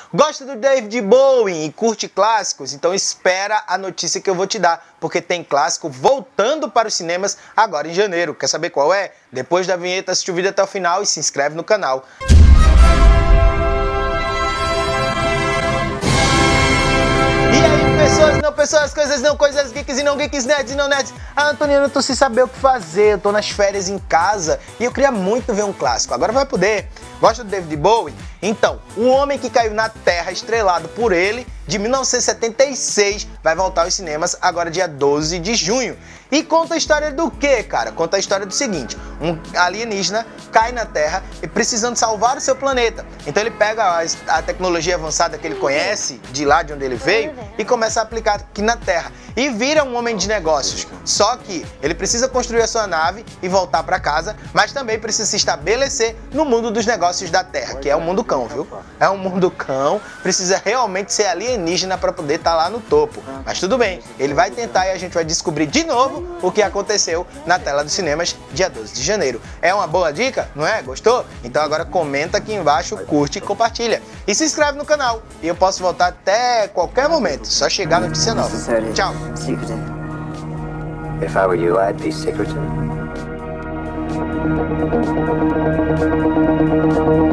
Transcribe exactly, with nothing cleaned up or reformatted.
Gosta do David Bowie e curte clássicos? Então espera a notícia que eu vou te dar, porque tem clássico voltando para os cinemas agora em janeiro. Quer saber qual é? Depois da vinheta, assiste o vídeo até o final e se inscreve no canal. Pessoas, não pessoas, coisas não coisas, geeks e não geeks, nerds e não nerds. Ah, Antonino, eu tô sem saber o que fazer, eu tô nas férias em casa e eu queria muito ver um clássico. Agora vai poder. Gosta do David Bowie? Então, O Homem que Caiu na Terra, estrelado por ele, de mil novecentos e setenta e seis, vai voltar aos cinemas agora dia doze de junho. E conta a história do quê, cara? Conta a história do seguinte: um alienígena cai na Terra e precisando salvar o seu planeta. Então ele pega a, a tecnologia avançada que ele conhece, de lá de onde ele veio, e começa a aplicar aqui na Terra. E vira um homem de negócios. Só que ele precisa construir a sua nave e voltar para casa, mas também precisa se estabelecer no mundo dos negócios da Terra, que é o mundo cão, viu? É um mundo cão, precisa realmente ser alienígena para poder estar lá no topo. Mas tudo bem, ele vai tentar e a gente vai descobrir de novo o que aconteceu na tela dos cinemas dia doze de janeiro. É uma boa dica, não é? Gostou? Então agora comenta aqui embaixo, curte e compartilha. E se inscreve no canal. E eu posso voltar até qualquer momento, só chegar a notícia nova. Tchau! If I were you, I'd be secretive.